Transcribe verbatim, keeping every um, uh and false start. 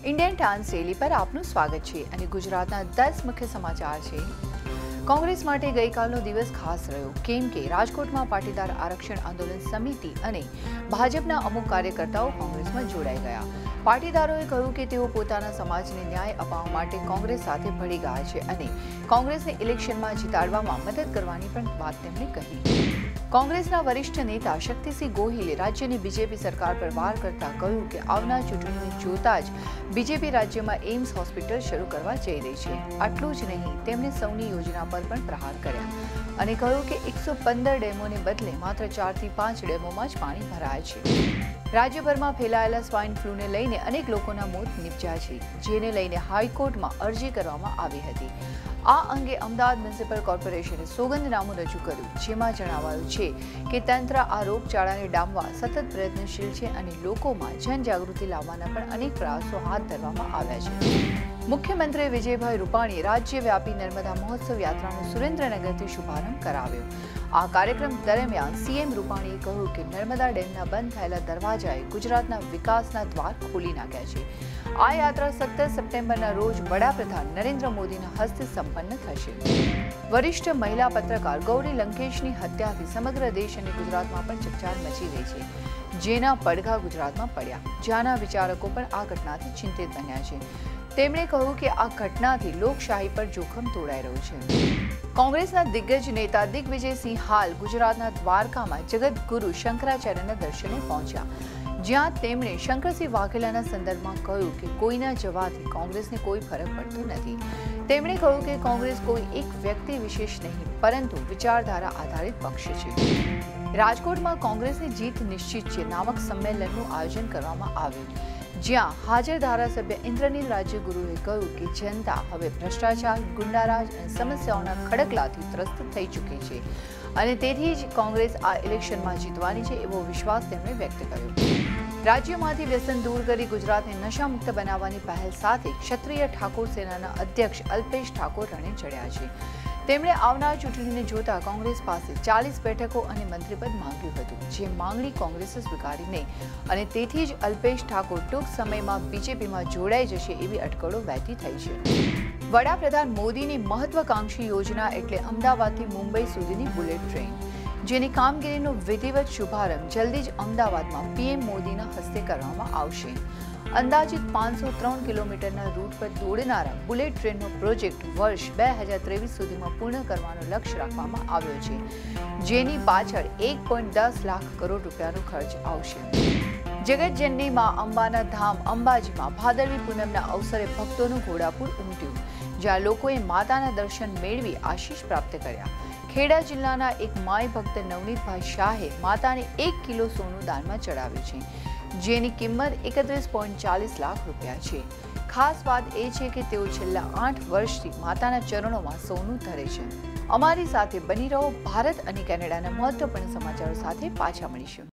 Indian times daily पर आपનું સ્વાગત છે અને ગુજરાતના દસ મુખ્ય સમાચાર છે। કોંગ્રેસ માટે ગઈકાલનો દિવસ ખાસ રહ્યો કેમ કે રાજકોટમાં પાટીદાર આરક્ષણ આંદોલન સમિતિ અને ભાજપના અમુક કાર્યકર્તાઓ કોંગ્રેસમાં જોડાઈ ગયા। પાટીદારોએ કહ્યું કે તેઓ પોતાના સમાજને ન્યાય અપાવવા માટે કોંગ્રેસ સાથે ભળી ગયા છે અને કોંગ્રેસને ઇલેક્શનમાં જીતાડવામાં મદદ કરવાની પણ વાત તેમણે કહી। કોંગ્રેસના વરિષ્ઠ નેતા શક્તિસિંહ ગોહિલે રાજ્યની બીજેપી સરકાર પર વાર કરતા કહ્યું કે આવનાર ચૂંટણીને જોતા જ બીજેપી રાજ્યમાં એમ્સ હોસ્પિટલ શરૂ કરવા જઈ રહી છે। આટલું જ નહીં, તેમણે સૌની યોજના પર પણ પ્રહાર કર્યા અને કહ્યું કે એકસો પંદર ડેમોને બદલે માત્ર ચારથી પાંચ ડેમોમાં જ પાણી ભરાય છે। રાજ્યભરમાં ફેલાયેલા સ્વાઇન ફ્લૂને લઈને અનેક લોકોના મોત નીપજ્યા છે, જેને લઈને હાઈકોર્ટમાં અરજી કરવામાં આવી હતી। આ અંગે અમદાવાદ મ્યુનિસિપલ કોર્પોરેશને સોગંદનામું રજૂ કર્યું, જેમાં જણાવાયું છે કે તંત્ર આ રોગચાળાને ડામવા સતત પ્રયત્નશીલ છે અને લોકોમાં જનજાગૃતિ લાવવાના પણ અનેક પ્રયાસો હાથ ધરવામાં આવ્યા છે। મુખ્યમંત્રી વિજયભાઈ રૂપાણીએ રાજ્યવ્યાપી નર્મદા મહોત્સવ યાત્રાનો સુરેન્દ્રનગરથી શુભારંભ કરાવ્યો। આ કાર્યક્રમ દરમિયાન સીએમ રૂપાણીએ કહ્યું કે નર્મદા ડેમના બંધ થયેલા દરવાજાએ ગુજરાતના વિકાસના દ્વાર ખોલી નાખ્યા છે। આ યાત્રા સત્તર સપ્ટેમ્બરના રોજ વડાપ્રધાન નરેન્દ્ર મોદીના હસ્તે સંપન્ન થશે। વરિષ્ઠ મહિલા પત્રકાર ગૌરી લંકેશની હત્યાથી સમગ્ર દેશ અને ગુજરાતમાં પણ ચકચાર મચી ગઈ છે, જેના પડઘા ગુજરાતમાં પડ્યા। જ્યાંના વિચારકો પણ આ ઘટનાથી ચિંતિત બન્યા છે। તેમણે કહ્યું કે આ ઘટનાથી લોકશાહી પર જોખમ તોડાઈ રહ્યું છે। કોંગ્રેસના દિગ્ગજ નેતા દિગ્વિજયસિંહ હાલ ગુજરાતના દ્વારકામાં જગતગુરુ શંકરાચાર્યના દર્શને પહોંચ્યા, જ્યાં તેમણે શંકરસિંહ વાઘેલાના સંદર્ભમાં કહ્યું કે કોઈના જવાથી કોંગ્રેસને કોઈ ફરક પડતો નથી। તેમણે કહ્યું કે કોંગ્રેસ કોઈ એક વ્યક્તિ વિશેષ નહીં, પરંતુ વિચારધારા આધારિત પક્ષ છે। રાજકોટમાં કોંગ્રેસની જીત નિશ્ચિત છે નામક સંમેલનનું આયોજન કરવામાં આવ્યું, જ્યાં હાજર ધારાસભ્ય ઇન્દ્રનીલ રાજ્યગુરુએ કહ્યું કે જનતા હવે ભ્રષ્ટાચાર, ગુંડારાજ અને સમસ્યાઓના ખડકલાથી ત્રસ્ત થઈ ચૂકી છે અને તેથી જ કોંગ્રેસ આ ઇલેક્શનમાં જીતવાની છે એવો વિશ્વાસ તેમણે વ્યક્ત કર્યો। રાજ્યમાંથી વ્યસન દૂર કરી ગુજરાતને નશામુક્ત બનાવવાની પહેલ સાથે ક્ષત્રિય ઠાકોર સેનાના અધ્યક્ષ અલ્પેશ ઠાકોર રણે ચડ્યા છે। તેમણે આવનાર ચૂંટણીને જોતા કોંગ્રેસ પાસે ચાલીસ બેઠકો અને મંત્રીપદ માંગ્યું હતું, જે માંગણી કોંગ્રેસે સ્વીકારી નહીં અને તેથી જ અલ્પેશ ઠાકોર ટૂંક સમયમાં બીજેપીમાં જોડાઈ જશે એવી અટકળો વહેતી થઈ છે। વડાપ્રધાન મોદીની મહત્વાકાંક્ષી યોજના એટલે અમદાવાદથી મુંબઈ સુધીની બુલેટ ટ્રેન, જેની કામગીરીનો વિધિવત શુભારંભ જલ્દી જ અમદાવાદમાં પીએમ મોદીના હસ્તે કરવામાં આવશે। અંદાજિત પાંચસો ત્રણ કિલોમીટરના રૂટ પર દોડનારા બુલેટ ટ્રેનનો પ્રોજેક્ટ વર્ષ બે હજાર ત્રેવીસ સુધીમાં પૂર્ણ કરવાનો લક્ષ્ય રાખવામાં આવ્યો છે, જેની પાછળ એક પોઈન્ટ દસ લાખ કરોડ રૂપિયાનો ખર્ચ આવશે। જગતજનની માં અંબાના ધામ અંબાજીમાં ભાદરવી પૂનમના અવસરે ભક્તોનું ઘોડાપૂર ઉમટ્યું, જ્યાં લોકોએ માતાના દર્શન મેળવી આશીષ પ્રાપ્ત કર્યા। ખેડા જિલ્લાના એક માય ભક્ત નવનીતભાઈ શાહે માતાને એક કિલો સોનું દાનમાં ચડાવ્યું છે, જેની કિંમત એકત્રીસ પોઈન્ટ ચાલીસ લાખ રૂપિયા છે। ખાસ વાત એ છે કે તેઓ છેલ્લા આઠ વર્ષથી માતાના ચરણોમાં સોનું ધરે છે। અમારી સાથે બની રહો। ભારત અને કેનેડાના મહત્વપૂર્ણ સમાચારો સાથે પાછા મળીશું।